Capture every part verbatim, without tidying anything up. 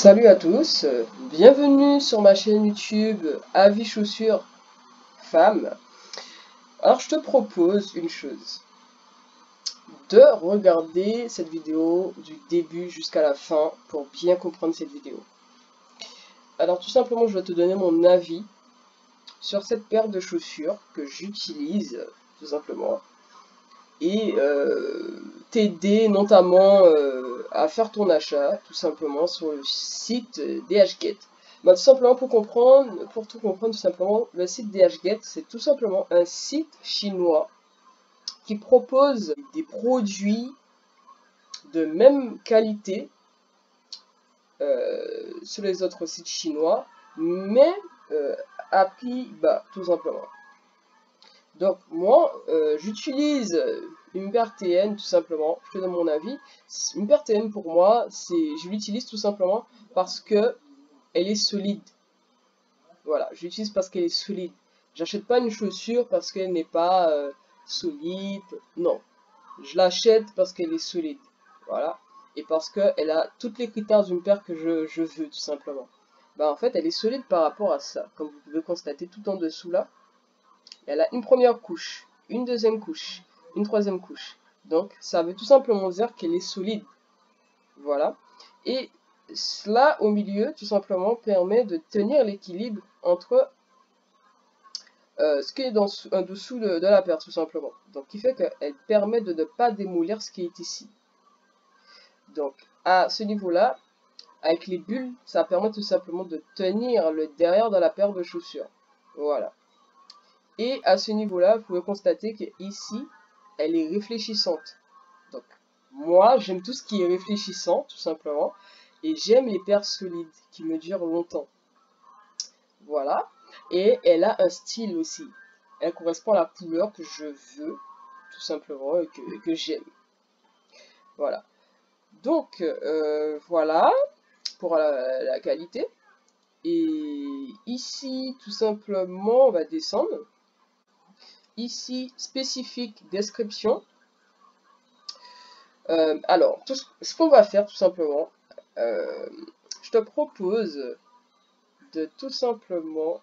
Salut à tous, euh, bienvenue sur ma chaîne YouTube Avis Chaussures Femmes. Alors je te propose une chose, de regarder cette vidéo du début jusqu'à la fin pour bien comprendre cette vidéo. Alors tout simplement je vais te donner mon avis sur cette paire de chaussures que j'utilise tout simplement et euh, t'aider notamment euh, à faire ton achat tout simplement sur le site DHgate. Bah, tout simplement pour comprendre, pour tout comprendre tout simplement, le site DHgate c'est tout simplement un site chinois qui propose des produits de même qualité euh, sur les autres sites chinois, mais euh, à prix bas tout simplement. Donc moi, euh, j'utilise une paire T N tout simplement, je te donne mon avis. Une paire T N pour moi, c'est, je l'utilise tout simplement parce que elle est solide. Voilà, j'utilise parce qu'elle est solide. J'achète pas une chaussure parce qu'elle n'est pas euh, solide. Non, je l'achète parce qu'elle est solide. Voilà, et parce qu'elle a toutes les critères d'une paire que je, je veux tout simplement. Bah en fait, elle est solide par rapport à ça, comme vous pouvez constater tout en dessous là. Elle a une première couche, une deuxième couche, une troisième couche. Donc, ça veut tout simplement dire qu'elle est solide. Voilà. Et cela, au milieu, tout simplement, permet de tenir l'équilibre entre euh, ce qui est dans, en dessous de, de la paire, tout simplement. Donc, qui fait qu'elle permet de ne pas démolir ce qui est ici. Donc, à ce niveau-là, avec les bulles, ça permet tout simplement de tenir le derrière de la paire de chaussures. Voilà. Et à ce niveau-là, vous pouvez constater qu'ici, elle est réfléchissante. Donc, moi, j'aime tout ce qui est réfléchissant, tout simplement. Et j'aime les paires solides, qui me durent longtemps. Voilà. Et elle a un style aussi. Elle correspond à la couleur que je veux, tout simplement, et que, que j'aime. Voilà. Donc, euh, voilà, pour la, la qualité. Et ici, tout simplement, on va descendre. Ici, spécifique, description. Euh, alors, tout ce, ce qu'on va faire tout simplement, euh, je te propose de tout simplement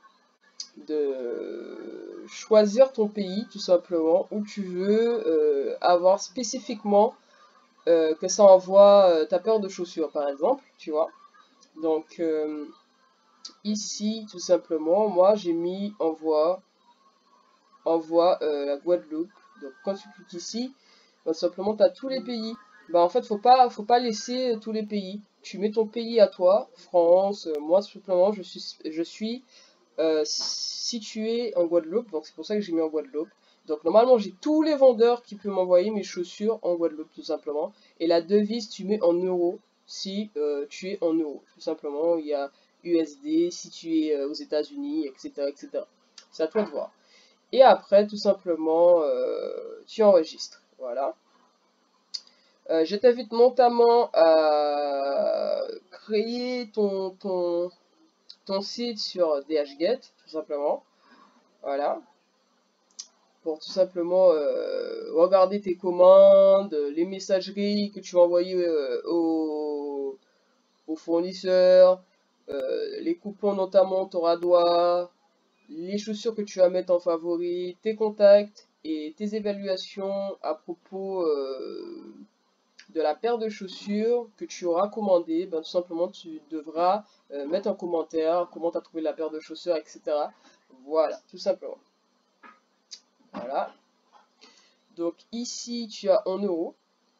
de choisir ton pays tout simplement où tu veux euh, avoir spécifiquement euh, que ça envoie euh, ta paire de chaussures par exemple, tu vois. Donc euh, ici tout simplement, moi j'ai mis envoi envoie euh, la Guadeloupe. Donc quand tu cliques ici, bah, simplement tu as tous les pays. Bah en fait faut pas faut pas laisser tous les pays. Tu mets ton pays à toi, France. Euh, moi simplement je suis je suis euh, situé en Guadeloupe, donc c'est pour ça que j'ai mis en Guadeloupe. Donc normalement j'ai tous les vendeurs qui peuvent m'envoyer mes chaussures en Guadeloupe tout simplement. Et la devise tu mets en euros si euh, tu es en euros. Tout simplement il y a U S D si tu es euh, aux États-Unis, et cetera et cetera. C'est à toi de voir. Et après, tout simplement, euh, tu enregistres. Voilà. Euh, je t'invite notamment à créer ton, ton, ton site sur DHgate, tout simplement. Voilà. Pour tout simplement euh, regarder tes commandes, les messageries que tu vas envoyer euh, aux, aux fournisseurs, euh, les coupons notamment, ton radoir, les chaussures que tu vas mettre en favori, tes contacts et tes évaluations à propos euh, de la paire de chaussures que tu auras commandée. Ben, tout simplement, tu devras euh, mettre en commentaire comment tu as trouvé la paire de chaussures, et cetera. Voilà, tout simplement. Voilà. Donc ici, tu as en euros.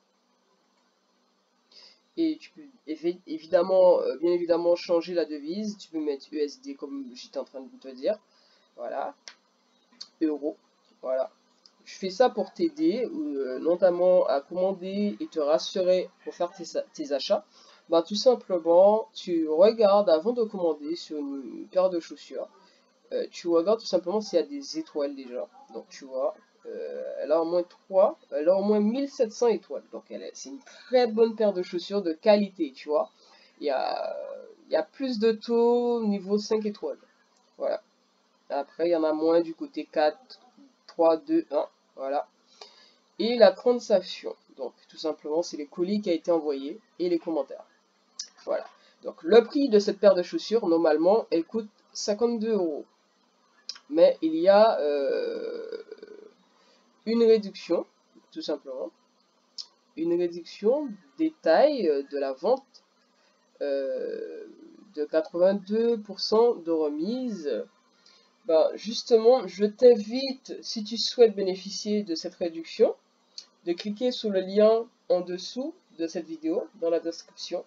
Et tu peux évidemment, euh, bien évidemment, changer la devise. Tu peux mettre U S D comme j'étais en train de te dire. Voilà. Euros. Voilà. Je fais ça pour t'aider, euh, notamment à commander et te rassurer pour faire tes, tes achats. Bah, tout simplement, tu regardes avant de commander sur une paire de chaussures. Euh, tu regardes tout simplement s'il y a des étoiles déjà. Donc tu vois, euh, elle a au moins trois, elle a au moins mille sept cents étoiles. Donc c'est une très bonne paire de chaussures de qualité, tu vois. Il y a, il y a plus de taux niveau cinq étoiles. Voilà. Après, il y en a moins du côté quatre, trois, deux, un. Voilà. Et la transaction. Donc, tout simplement, c'est les colis qui a été envoyé et les commentaires. Voilà. Donc le prix de cette paire de chaussures, normalement, elle coûte cinquante-deux euros. Mais il y a euh, une réduction, tout simplement. Une réduction des tailles de la vente euh, de quatre-vingt-deux pour cent de remise. Ben, justement, je t'invite, si tu souhaites bénéficier de cette réduction, de cliquer sur le lien en dessous de cette vidéo, dans la description.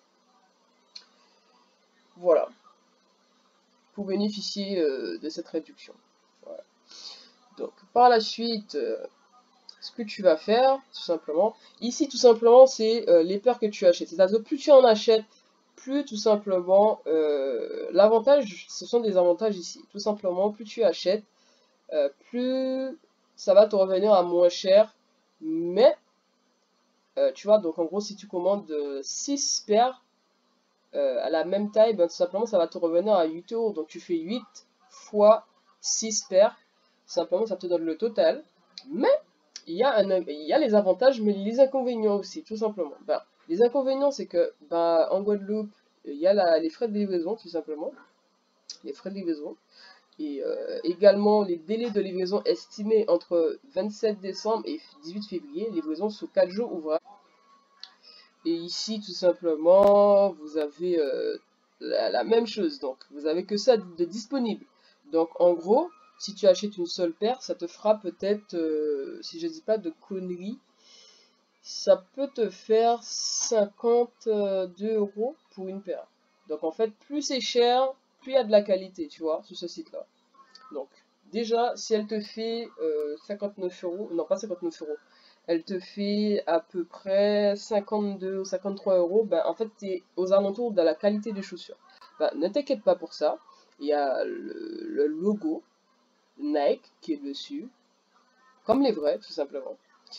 Voilà, pour bénéficier euh, de cette réduction. Voilà. Donc, par la suite, euh, ce que tu vas faire, tout simplement, ici, tout simplement, c'est euh, les paires que tu achètes. C'est-à-dire, plus tu en achètes, plus, tout simplement, euh, l'avantage, ce sont des avantages ici. Tout simplement, plus tu achètes, euh, plus ça va te revenir à moins cher. Mais, euh, tu vois, donc en gros, si tu commandes euh, six paires, Euh, à la même taille, ben, tout simplement ça va te revenir à huit euros. Donc tu fais huit fois six paires. Simplement ça te donne le total. Mais il y, a un, il y a les avantages, mais les inconvénients aussi, tout simplement. Ben, les inconvénients, c'est que ben, en Guadeloupe, il y a la, les frais de livraison, tout simplement. Les frais de livraison. Et euh, également les délais de livraison estimés entre vingt-sept décembre et dix-huit février. Livraison sous quatre jours ouvrables. Et ici, tout simplement, vous avez euh, la, la même chose. Donc, vous avez que ça de disponible. Donc, en gros, si tu achètes une seule paire, ça te fera peut-être, euh, si je dis pas de conneries, ça peut te faire cinquante-deux euros pour une paire. Donc, en fait, plus c'est cher, plus il y a de la qualité, tu vois, sur ce site-là. Donc, déjà, si elle te fait euh, cinquante-neuf euros, non pas cinquante-neuf euros, elle te fait à peu près cinquante-deux ou cinquante-trois euros, ben en fait, tu es aux alentours de la qualité des chaussures. Ben, ne t'inquiète pas pour ça, il y a le, le logo Nike qui est dessus, comme les vrais, tout simplement.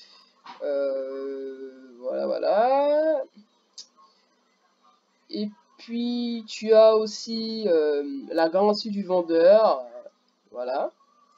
Euh, voilà, voilà. Et puis, tu as aussi euh, la garantie du vendeur, voilà.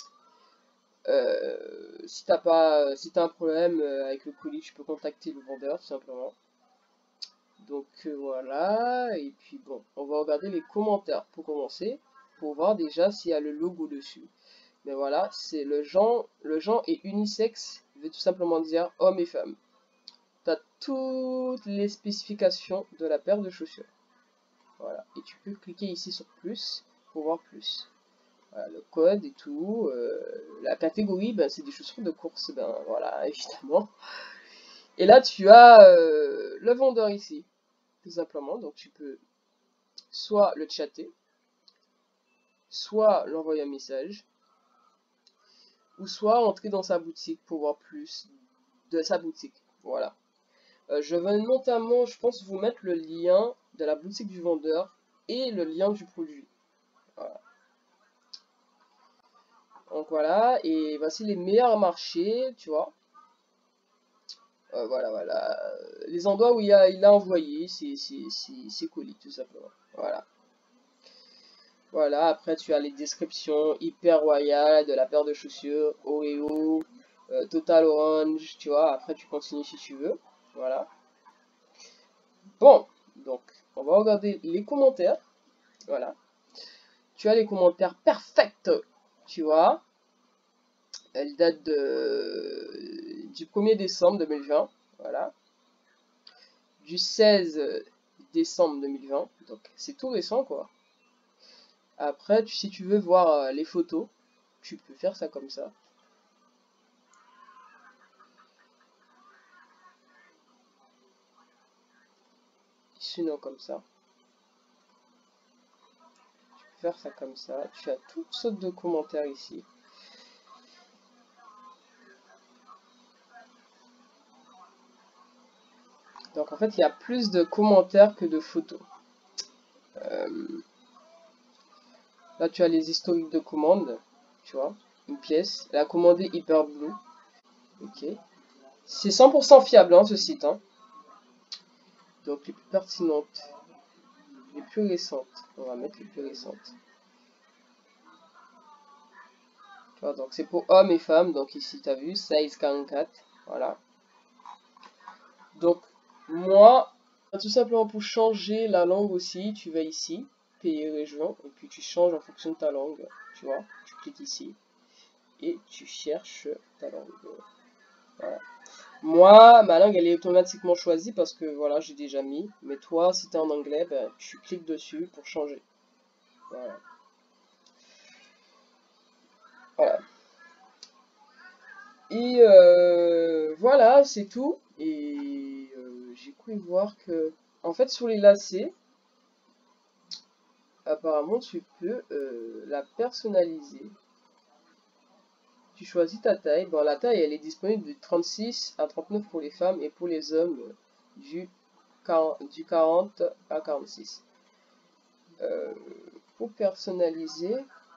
Euh, si t'as pas, si t'as un problème euh, avec le colis, tu peux contacter le vendeur tout simplement. Donc euh, voilà, et puis bon, on va regarder les commentaires pour commencer, pour voir déjà s'il y a le logo dessus. Mais voilà, c'est le genre, le genre est unisexe, veut tout simplement dire homme et femme. T'as toutes les spécifications de la paire de chaussures. Voilà, et tu peux cliquer ici sur plus pour voir plus. Voilà, le code et tout. Euh, la catégorie, ben, c'est des chaussures de course, ben voilà, évidemment. Et là, tu as euh, le vendeur ici, tout simplement. Donc, tu peux soit le chatter, soit l'envoyer un message, ou soit entrer dans sa boutique pour voir plus de sa boutique. Voilà. Euh, je vais notamment, je pense, vous mettre le lien de la boutique du vendeur et le lien du produit. Voilà. Donc voilà, et voici les meilleurs marchés, tu vois. Euh, voilà, voilà. Les endroits où il a, il a envoyé ses, ses, ses, ses colis, tout simplement. Voilà. Voilà, après tu as les descriptions hyper royales de la paire de chaussures, Oreo, euh, Total Orange, tu vois. Après tu continues si tu veux. Voilà. Bon, donc on va regarder les commentaires. Voilà. Tu as les commentaires perfects, tu vois. Elle date de, du premier décembre deux mille vingt. Voilà. Du seize décembre deux mille vingt. Donc c'est tout récent quoi. Après, tu, si tu veux voir euh, les photos, tu peux faire ça comme ça. Sinon comme ça. Tu peux faire ça comme ça. Tu as toutes sortes de commentaires ici. Donc en fait, il y a plus de commentaires que de photos. Euh, là, tu as les historiques de commande. Tu vois, une pièce. Elle a commandé Hyper Blue. Ok. C'est cent pour cent fiable, hein, ce site. Hein. Donc les plus pertinentes. Les plus récentes. On va mettre les plus récentes. Tu vois, donc c'est pour hommes et femmes. Donc ici, tu as vu, size quarante-quatre. Voilà. Donc, moi, Tout simplement pour changer la langue aussi, tu vas ici, pays région, et puis tu changes en fonction de ta langue, tu vois, tu cliques ici, et tu cherches ta langue. Voilà. Moi, ma langue elle est automatiquement choisie parce que voilà, j'ai déjà mis, mais toi, si t'es en anglais, ben, tu cliques dessus pour changer. Voilà. Voilà. Et euh, voilà, c'est tout. Et euh, j'ai cru voir que, en fait, sur les lacets, apparemment, tu peux euh, la personnaliser. Tu choisis ta taille. Bon, la taille, elle est disponible du trente-six à trente-neuf pour les femmes et pour les hommes du quarante, du quarante à quarante-six. Euh, pour personnaliser,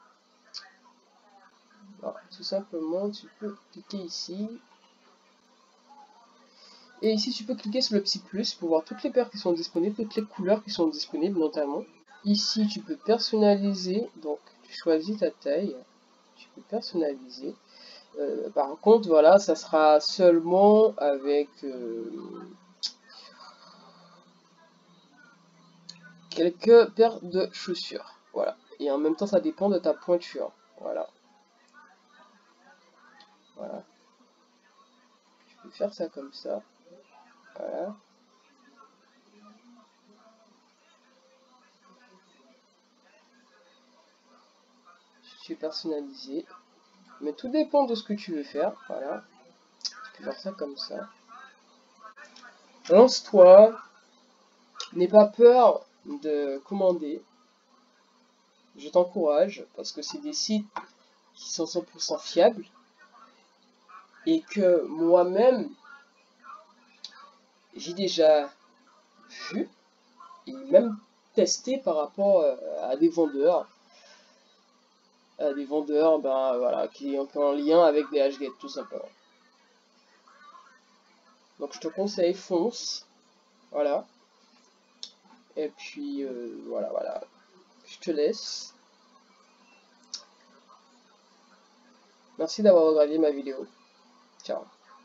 alors, tout simplement, tu peux cliquer ici. Et ici, tu peux cliquer sur le petit plus pour voir toutes les paires qui sont disponibles, toutes les couleurs qui sont disponibles notamment. Ici, tu peux personnaliser, donc tu choisis ta taille, tu peux personnaliser. Euh, par contre, voilà, ça sera seulement avec euh, quelques paires de chaussures. Voilà. Et en même temps, ça dépend de ta pointure. Voilà. Voilà. Tu peux faire ça comme ça. Voilà. Tu peux personnaliser. Mais tout dépend de ce que tu veux faire. Voilà. Tu peux faire ça comme ça. Lance-toi. N'aie pas peur de commander. Je t'encourage parce que c'est des sites qui sont cent pour cent fiables et que moi-même j'ai déjà vu et même testé par rapport à des vendeurs, à des vendeurs ben voilà qui ont un lien avec des HGate tout simplement. Donc je te conseille, fonce, voilà. Et puis euh, voilà voilà, je te laisse. Merci d'avoir regardé ma vidéo. Ciao.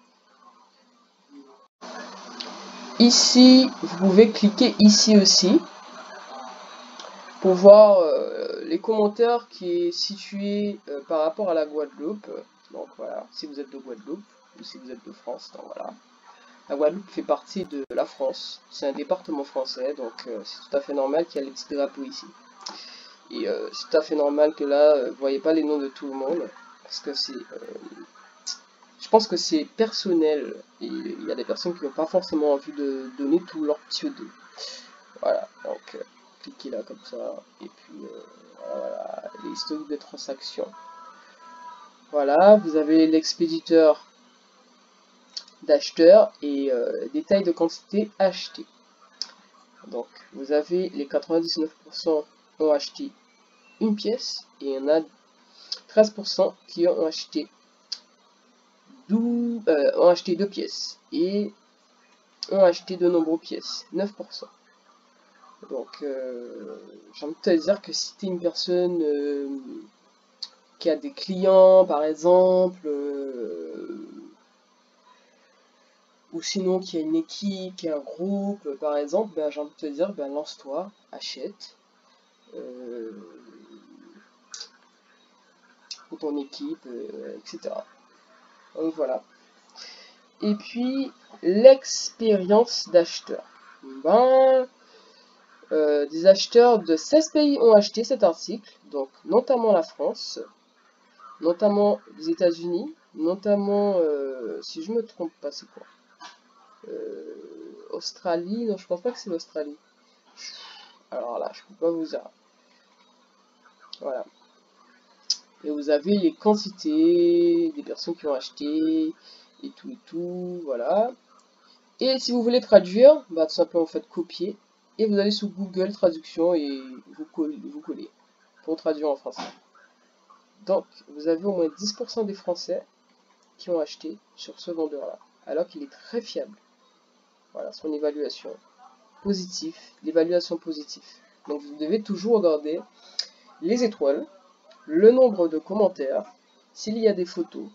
Ici, vous pouvez cliquer ici aussi pour voir euh, les commentaires qui est situé euh, par rapport à la Guadeloupe. Donc voilà, si vous êtes de Guadeloupe ou si vous êtes de France, donc voilà. La Guadeloupe fait partie de la France, c'est un département français, donc euh, c'est tout à fait normal qu'il y ait les petits drapeaux ici. Et euh, c'est tout à fait normal que là, euh, vous voyez pas les noms de tout le monde, parce que c'est... Euh, je pense que c'est personnel, et il y a des personnes qui n'ont pas forcément envie de donner tout leur pseudo. Voilà, donc euh, cliquez là comme ça, et puis euh, voilà, voilà, les historiques de transactions. Voilà, vous avez l'expéditeur d'acheteur et euh, détail de quantité achetée. Donc vous avez les quatre-vingt-dix-neuf pour cent ont acheté une pièce et il y en a treize pour cent qui ont acheté, douze, euh, ont acheté deux pièces et ont acheté de nombreuses pièces, neuf pour cent. Donc euh, j'ai envie de te dire que si tu es une personne euh, qui a des clients par exemple, euh, ou sinon qui a une équipe, qui a un groupe par exemple, ben, j'ai envie de te dire, ben, lance-toi, achète. Euh, pour ton équipe, euh, et cetera. Donc voilà. Et puis l'expérience d'acheteur. Ben, euh, des acheteurs de seize pays ont acheté cet article, donc notamment la France, notamment les États-Unis, notamment, euh, si je me trompe pas, c'est quoi euh, Australie, non, je pense pas que c'est l'Australie. Alors là, je peux pas vous dire. Voilà. Et vous avez les quantités des personnes qui ont acheté, et tout et tout, voilà. Et si vous voulez traduire, bah tout simplement vous faites copier, et vous allez sur Google Traduction et vous collez, vous collez pour traduire en français. Donc, vous avez au moins dix pour cent des Français qui ont acheté sur ce vendeur-là, alors qu'il est très fiable. Voilà, son évaluation positive, l'évaluation positive. Donc, vous devez toujours regarder les étoiles, le nombre de commentaires, s'il y a des photos,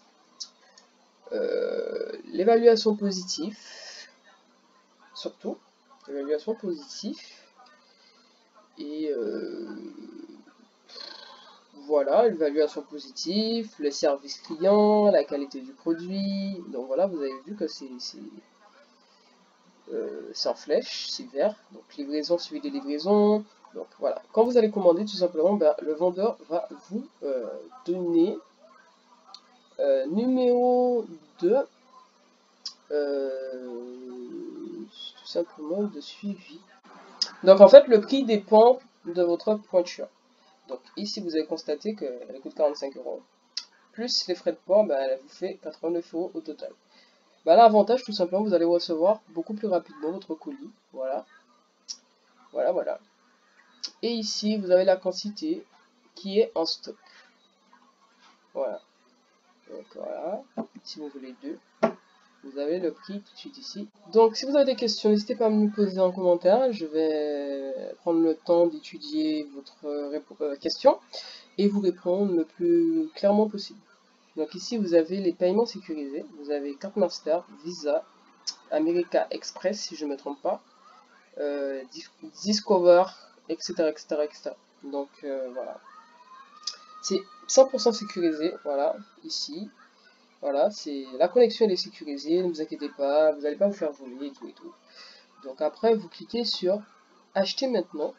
euh, l'évaluation positive, surtout, évaluation positive. Et euh, voilà, évaluation positive, le service client, la qualité du produit. Donc voilà, vous avez vu que c'est euh, en flèche, c'est vert. Donc livraison, suivi des livraisons. Donc voilà, quand vous allez commander, tout simplement, ben, le vendeur va vous euh, donner euh, numéro de euh, tout simplement de suivi. Donc en fait, le prix dépend de votre pointure. Donc ici, vous avez constaté qu'elle coûte quarante-cinq euros. Plus les frais de port, ben, elle vous fait quatre-vingt-neuf euros au total. Ben, l'avantage, tout simplement, vous allez recevoir beaucoup plus rapidement votre colis. Voilà. Voilà, voilà. Et ici, vous avez la quantité qui est en stock. Voilà. Donc voilà. Si vous voulez deux, vous avez le prix tout de suite ici. Donc si vous avez des questions, n'hésitez pas à me poser en commentaire. Je vais prendre le temps d'étudier votre euh, question et vous répondre le plus clairement possible. Donc ici vous avez les paiements sécurisés. Vous avez carte Master, Visa, America Express si je ne me trompe pas, euh, Discover, et cetera, et cetera, et cetera. Donc euh, voilà. C'est cent pour cent sécurisé, voilà, ici. Voilà, c'est la connexion elle est sécurisée, ne vous inquiétez pas, vous n'allez pas vous faire voler et tout et tout. Donc après, vous cliquez sur acheter maintenant.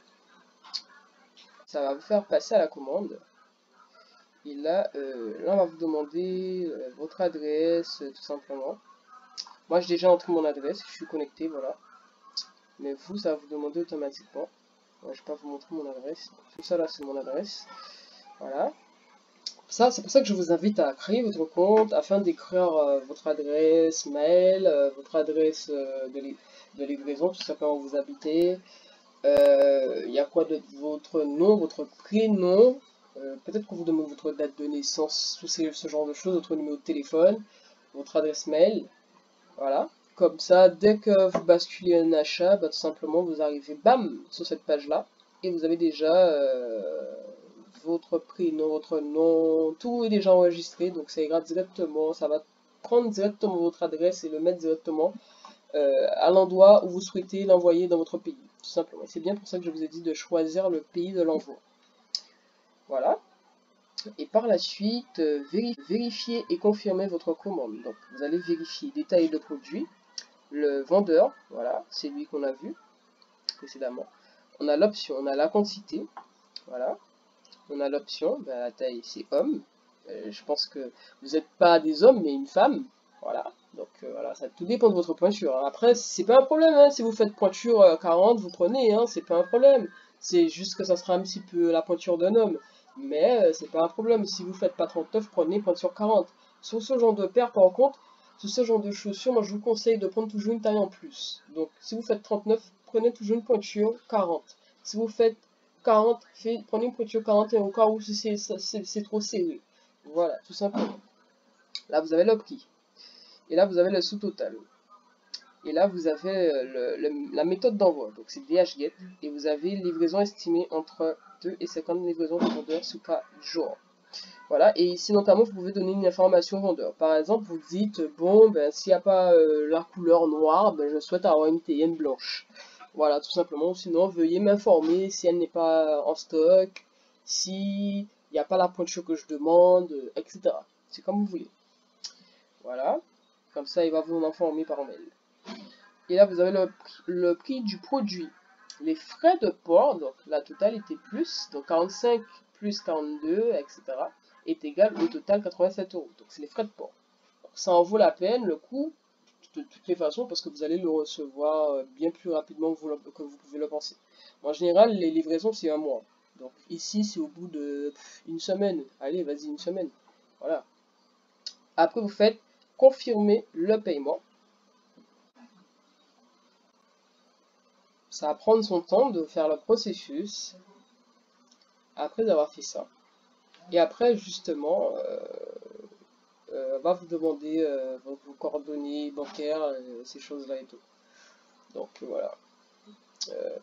Ça va vous faire passer à la commande. Et là, euh, là on va vous demander euh, votre adresse, euh, tout simplement. Moi j'ai déjà entré mon adresse, je suis connecté, voilà. Mais vous, ça va vous demander automatiquement. Ouais, je vais pas vous montrer mon adresse. Tout ça là, c'est mon adresse. Voilà. Ça, c'est pour ça que je vous invite à créer votre compte afin d'écrire euh, votre adresse mail, euh, votre adresse euh, de, li de livraison, tout simplement où vous habitez. Il euh, y a quoi de votre nom, votre prénom, euh, peut-être qu'on vous demande votre date de naissance, tout ce, ce genre de choses, votre numéro de téléphone, votre adresse mail. Voilà. Comme ça, dès que vous basculez un achat, bah, tout simplement vous arrivez, bam, sur cette page-là, et vous avez déjà euh, votre prénom, votre nom, tout est déjà enregistré, donc ça ira directement, ça va prendre directement votre adresse et le mettre directement euh, à l'endroit où vous souhaitez l'envoyer dans votre pays, tout simplement. C'est bien pour ça que je vous ai dit de choisir le pays de l'envoi. Voilà. Et par la suite, euh, vérifier et confirmer votre commande. Donc vous allez vérifier détail de produit, le vendeur, voilà, c'est lui qu'on a vu précédemment. On a l'option, on a la quantité, voilà. On a l'option, ben, la taille c'est homme. Euh, je pense que vous n'êtes pas des hommes mais une femme, voilà. Donc euh, voilà, ça tout dépend de votre pointure. Hein. Après, c'est pas un problème, hein. Si vous faites pointure euh, quarante, vous prenez, hein, c'est pas un problème. C'est juste que ça sera un petit peu la pointure d'un homme. Mais euh, c'est pas un problème. Si vous faites pas trente-neuf, prenez pointure quarante. Sur ce genre de paire, par contre, sur ce genre de chaussures, moi je vous conseille de prendre toujours une taille en plus. Donc si vous faites trente-neuf, prenez toujours une pointure quarante. Si vous faites quarante, fait, prenez une pointure quarante et au cas où c'est trop serré. Voilà, tout simplement. Là vous avez le prix. Et là vous avez le sous-total. Et là vous avez le, le, la méthode d'envoi. Donc c'est D H Get. Et vous avez livraison estimée entre deux et cinquante livraisons de vendeur sous quatre jours. Voilà, et ici notamment vous pouvez donner une information au vendeur. Par exemple, vous dites, bon, ben s'il n'y a pas euh, la couleur noire, ben, je souhaite avoir une T N blanche. Voilà, tout simplement. Sinon, veuillez m'informer si elle n'est pas en stock, s'il n'y a pas la pointure que je demande, et cetera. C'est comme vous voulez. Voilà, comme ça il va vous en informer par mail. Et là vous avez le, le prix du produit. Les frais de port, donc la totalité plus, donc quarante-cinq plus quarante-deux, et cetera, est égal au total quatre-vingt-sept euros. Donc c'est les frais de port. Donc, ça en vaut la peine, le coût, de toutes les façons, parce que vous allez le recevoir bien plus rapidement que vous, que vous pouvez le penser. En général, les livraisons, c'est un mois. Donc ici, c'est au bout de une semaine. Allez, vas-y, une semaine. Voilà. Après, vous faites confirmer le paiement. Ça va prendre son temps de faire le processus. Après avoir fait ça. Et après, justement, euh, euh, va vous demander euh, vos, vos coordonnées bancaires, euh, ces choses-là et tout. Donc voilà. Euh,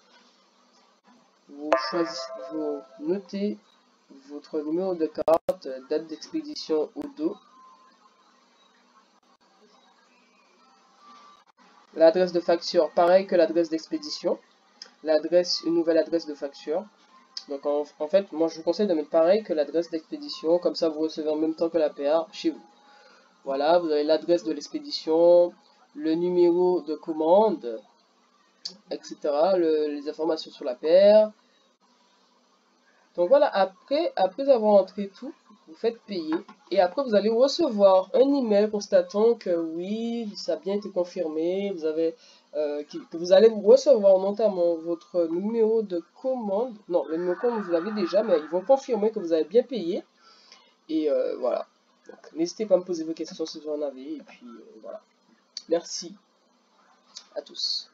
vous choisissez, vous notez votre numéro de carte, date d'expédition au dos. L'adresse de facture, pareil que l'adresse d'expédition. L'adresse, une nouvelle adresse de facture. Donc en, en fait, moi je vous conseille de mettre pareil que l'adresse d'expédition, comme ça vous recevez en même temps que la P A chez vous. Voilà, vous avez l'adresse de l'expédition, le numéro de commande, et cetera. Le, les informations sur la paire. Donc voilà, après, après avoir entré tout, vous faites payer. Et après, vous allez recevoir un email constatant que oui, ça a bien été confirmé. Vous avez, euh, que, que vous allez recevoir notamment votre numéro de commande. Non, le numéro de commande, vous l'avez déjà, mais ils vont confirmer que vous avez bien payé. Et euh, voilà. Donc, n'hésitez pas à me poser vos questions si vous en avez. Et puis, euh, voilà. Merci à tous.